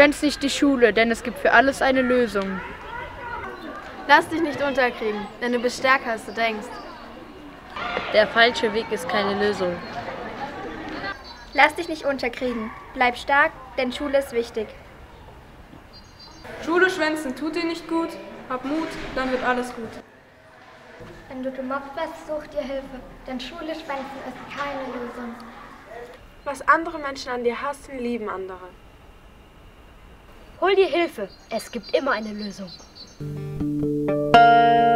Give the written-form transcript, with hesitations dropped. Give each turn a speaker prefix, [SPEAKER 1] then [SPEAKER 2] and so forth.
[SPEAKER 1] schwänz nicht die Schule, denn es gibt für alles eine Lösung.
[SPEAKER 2] Lass dich nicht unterkriegen, denn du bist stärker, als du denkst.
[SPEAKER 3] Der falsche Weg ist keine Lösung.
[SPEAKER 4] Lass dich nicht unterkriegen. Bleib stark, denn Schule ist wichtig.
[SPEAKER 2] Schule schwänzen tut dir nicht gut. Hab Mut, dann wird alles gut.
[SPEAKER 5] Wenn du gemobbt wirst, such dir Hilfe, denn Schule schwänzen ist keine Lösung.
[SPEAKER 2] Was andere Menschen an dir hassen, lieben andere.
[SPEAKER 6] Hol dir Hilfe, es gibt immer eine Lösung.